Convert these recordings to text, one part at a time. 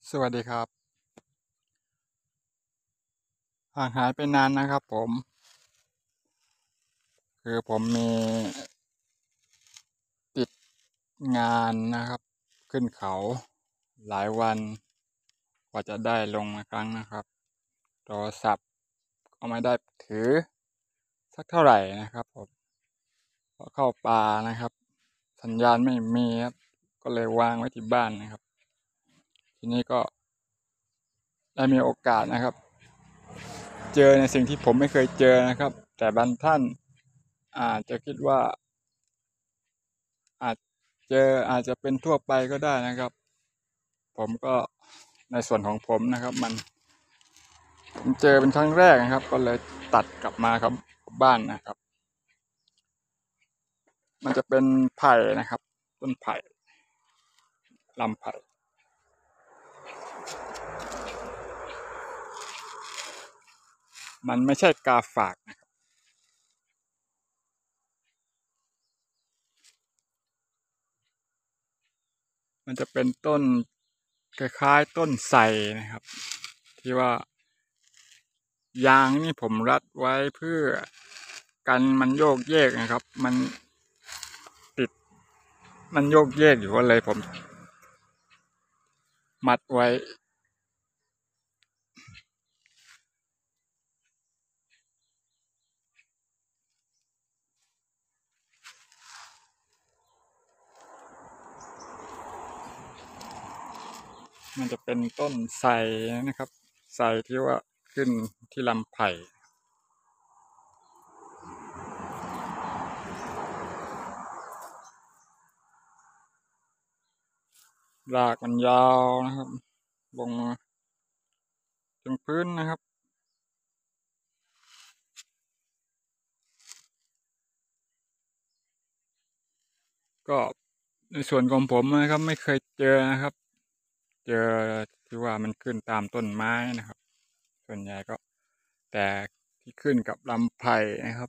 สวัสดีครับห่างหายไปนานนะครับผมคือผมมีติดงานนะครับขึ้นเขาหลายวันกว่าจะได้ลงมาครั้งนะครับโทรศัพท์ก็ไม่ได้ถือสักเท่าไหร่นะครับผมพอเข้าป่านะครับสัญญาณไม่มีครับก็เลยวางไว้ที่บ้านนะครับทีนี้ก็ได้มีโอกาสนะครับเจอในสิ่งที่ผมไม่เคยเจอนะครับแต่บางท่านอาจจะคิดว่า อาจอาจจะเป็นทั่วไปก็ได้นะครับ ผมก็ในส่วนของผมนะครับผมเจอเป็นครั้งแรกนะครับก็เลยตัดกลับมาครับบ้านนะครับมันจะเป็นไผ่นะครับต้นไผ่ลำไผ่มันไม่ใช่กาฝากนะครับมันจะเป็นต้นคล้ายๆต้นไทรนะครับที่ว่ายางนี่ผมรัดไว้เพื่อกันมันโยกเยกนะครับติดมันโยกเยกอยู่ก็เลยผมมัดไว้มันจะเป็นต้นไทรนะครับไทรที่ว่าขึ้นที่ลำไผ่รากมันยาวนะครับลงมาถึงพื้นนะครับก็ในส่วนของผมนะครับไม่เคยเจอนะครับเจอที่ว่ามันขึ้นตามต้นไม้นะครับส่วนใหญ่ก็แต่ที่ขึ้นกับลำไผ่นะครับ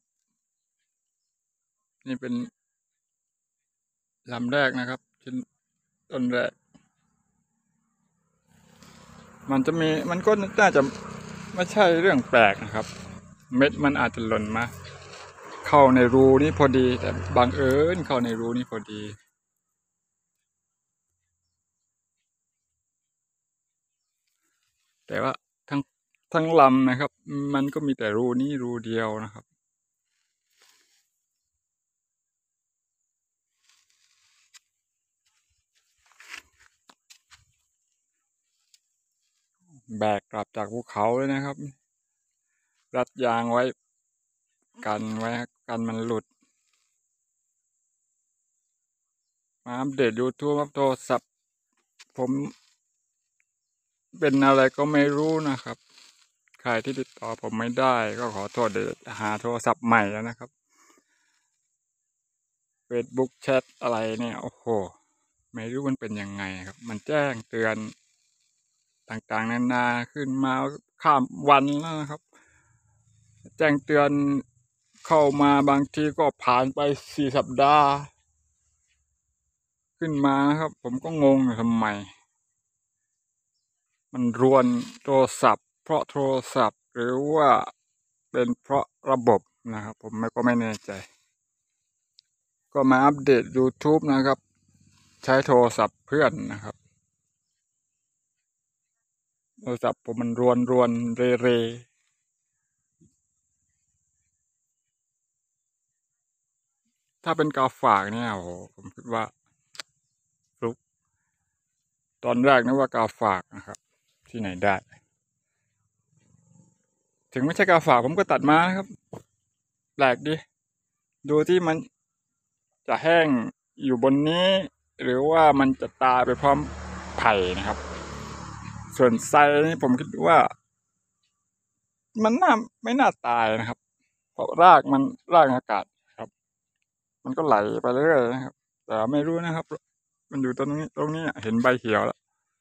นี่เป็นลำแรกนะครับชิ้นต้นแรกมันก็น่าจะไม่ใช่เรื่องแปลกนะครับเม็ดมันอาจจะหล่นมาเข้าในรูนี้พอดีแต่บังเอิญเข้าในรูนี้พอดีแต่ว่าทั้งลำนะครับมันก็มีแต่รูนี้รูเดียวนะครับแบกกลับจากภูเขาเลยนะครับรัดยางไว้กันมันหลุดมาอัปเดต YouTube ครับโทรศัพท์ผมเป็นอะไรก็ไม่รู้นะครับใครที่ติดต่อผมไม่ได้ก็ขอโทษเดี๋ยวหาโทรศัพท์ใหม่แล้วนะครับ Facebook แชทอะไรเนี่ยโอ้โหไม่รู้มันเป็นยังไงครับมันแจ้งเตือนต่างๆนานาขึ้นมาข้ามวันแล้วนะครับแจ้งเตือนเข้ามาบางทีก็ผ่านไป4 สัปดาห์ขึ้นมานะครับผมก็งงทำไมมันรวนโทรศัพท์เพราะโทรศัพท์หรือว่าเป็นเพราะระบบนะครับผมก็ไม่แน่ใจก็มาอัปเดต YouTube นะครับใช้โทรศัพท์เพื่อนนะครับโทรศัพท์ผมมันรวนเรถ้าเป็นกาฝากเนี่ยโอ้โหผมคิดว่าฟลุกตอนแรกนึกว่ากาฝากนะครับที่ไหนได้ถึงไม่ใช่กาฝากผมก็ตัดมานะครับแปลกดิดูที่มันจะแห้งอยู่บนนี้หรือว่ามันจะตายไปพร้อมไผ่นะครับส่วนไซนี่ผมคิดว่ามันไม่น่าตายนะครับเพราะรากอากาศครับมันก็ไหลไปเรื่อยๆนะครับแต่ไม่รู้นะครับมันอยู่ตรงนี้เห็นใบเขียวแล้ว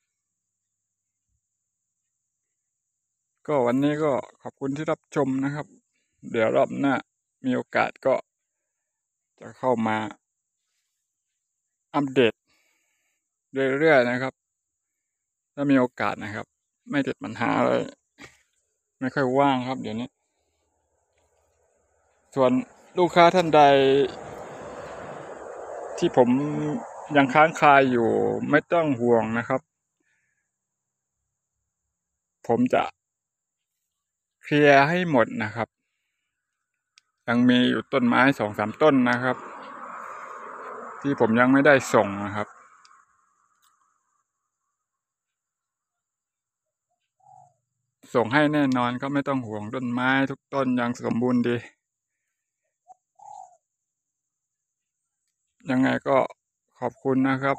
ก็วันนี้ก็ขอบคุณที่รับชมนะครับเดี๋ยวรอบหน้ามีโอกาสก็จะเข้ามาอัปเดตเรื่อยๆนะครับถ้ามีโอกาสนะครับ ไม่ติดปัญหาเลย ไม่ค่อยว่างครับเดี๋ยวนี้ ส่วนลูกค้าท่านใดที่ผมยังค้างคาอยู่ไม่ต้องห่วงนะครับ ผมจะเคลียร์ให้หมดนะครับ ยังมีอยู่ต้นไม้2-3 ต้นนะครับ ที่ผมยังไม่ได้ส่งนะครับ ส่งให้แน่นอนก็ไม่ต้องห่วงต้นไม้ทุกต้นยังสมบูรณ์ดี ยังไงก็ขอบคุณนะครับ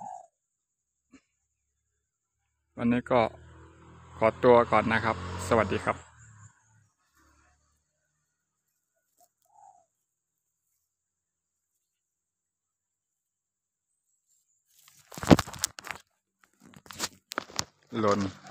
วันนี้ก็ขอตัวก่อนนะครับ สวัสดีครับหล่น